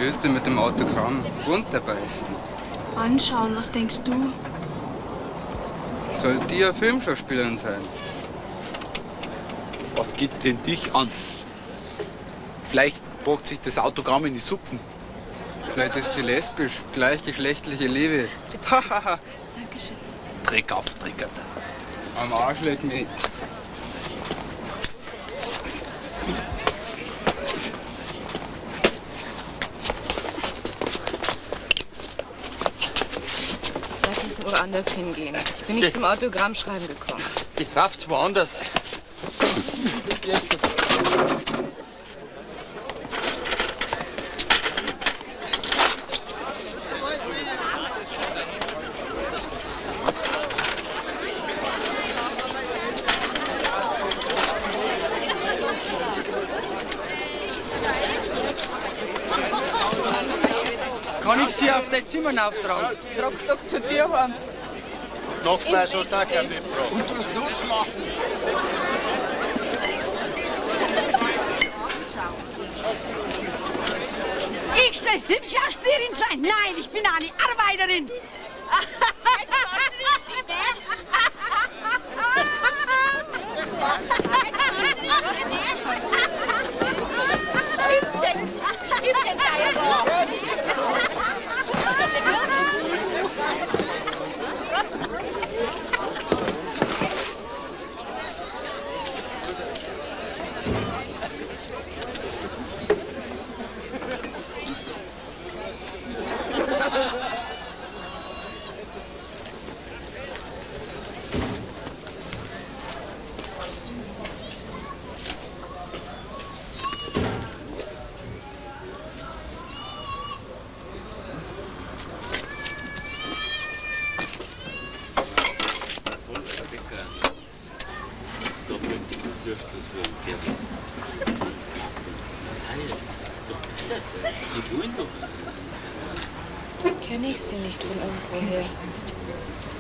wirst du mit dem Autogramm runterbeißen. Anschauen, was denkst du? Soll die eine Filmschauspielerin sein? Was geht denn dich an? Vielleicht packt sich das Autogramm in die Suppen. Vielleicht ist sie lesbisch, gleichgeschlechtliche Liebe. Dankeschön. Dreck auf, Dreckert. Am Arsch leck mich. Lass es woanders hingehen. Ich bin nicht zum Autogrammschreiben gekommen. Die Kraft woanders. Kann ich Sie auf dein Zimmer auftragen? Trag's doch zu dir heim. Nachbar soll da gerne mitbringen. Und du musst Lutsch machen. Ich soll Filmschauspielerin sein? Nein, ich bin eine Arbeiterin. Kenne ich sie nicht von irgendwoher?